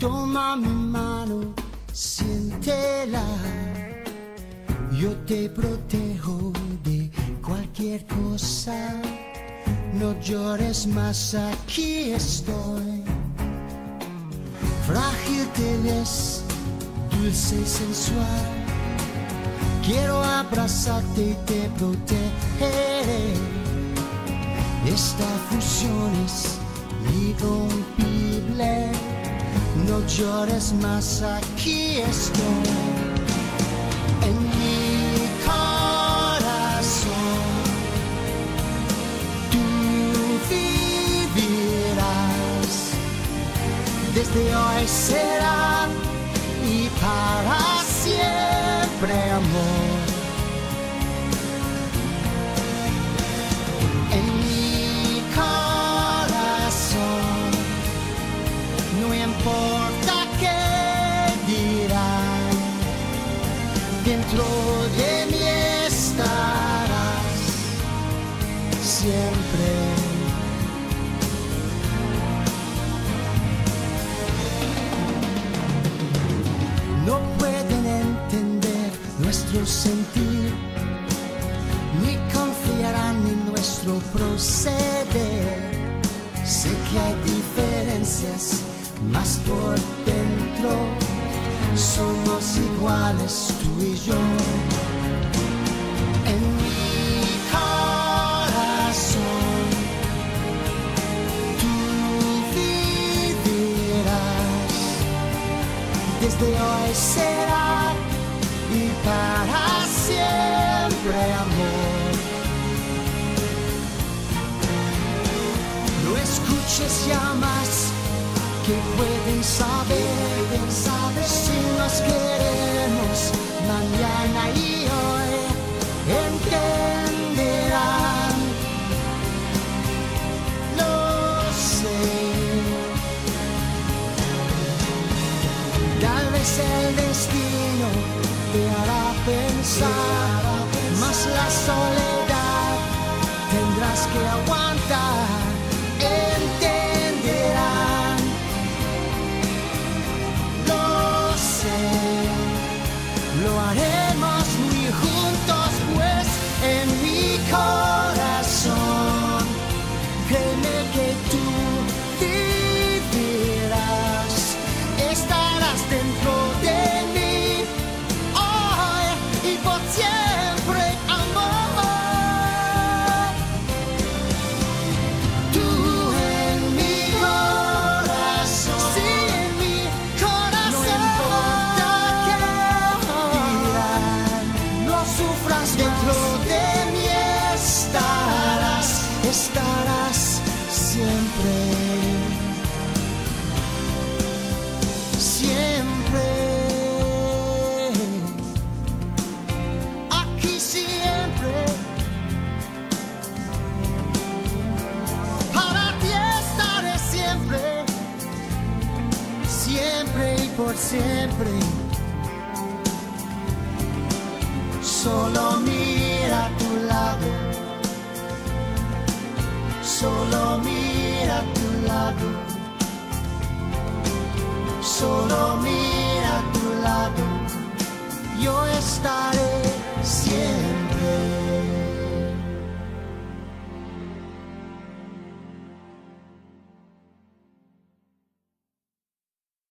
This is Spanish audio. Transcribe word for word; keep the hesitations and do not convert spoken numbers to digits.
Toma mi mano, siéntela. Yo te protejo de cualquier cosa. No llores más, aquí estoy. Frágil te ves, dulce y sensual. Quiero abrazarte y te protegeré. Esta fusión es irrompible. No llores más, aquí estoy. En mi corazón tú vivirás. Desde hoy será y para siempre, amor. En mi corazón no importa qué dirán, dentro de mí estarás siempre. No pueden entender nuestro sentir, ni confiarán en nuestro proceder. Sé que hay diferencias, mas por dentro somos iguales tú y yo. En mi corazón tú vivirás. Desde hoy será y para siempre, amor. No escuches ya más, que pueden saber, saber si nos queremos mañana y hoy entenderán. Lo sé. Tal vez el destino te hará pensar, mas la soledad tendrás que aguantar. Entenderán. Lo sé. Lo haremos muy juntos, pues en mi corazón créeme que tú vivirás. Estarás dentro de mí hoy y por siempre, amor. Tú en mi corazón, sí, en mi corazón. No importa qué dirán, no sufras, dentro de mí estarás, estarás siempre. Siempre, aquí siempre, para ti estaré siempre, siempre y por siempre. Solo mira a tu lado, solo mira a tu lado. Solo mira a tu lado, yo estaré siempre.